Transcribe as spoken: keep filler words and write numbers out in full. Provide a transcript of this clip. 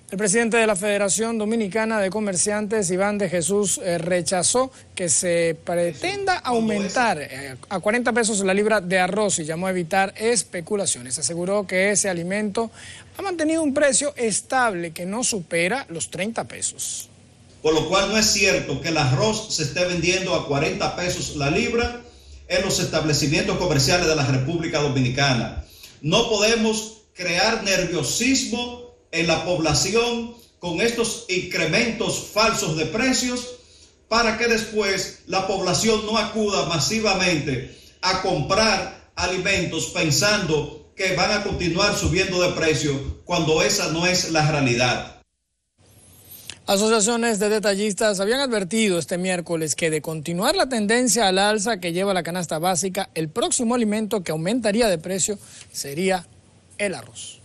El presidente de la Federación Dominicana de Comerciantes, Iván de Jesús, eh, rechazó que se pretenda aumentar eh, a cuarenta pesos la libra de arroz y llamó a evitar especulaciones. Aseguró que ese alimento ha mantenido un precio estable que no supera los treinta pesos. Por lo cual no es cierto que el arroz se esté vendiendo a cuarenta pesos la libra en los establecimientos comerciales de la República Dominicana. No podemos crear nerviosismo en la población con estos incrementos falsos de precios para que después la población no acuda masivamente a comprar alimentos pensando que van a continuar subiendo de precio cuando esa no es la realidad. Asociaciones de detallistas habían advertido este miércoles que de continuar la tendencia al alza que lleva la canasta básica, el próximo alimento que aumentaría de precio sería el arroz.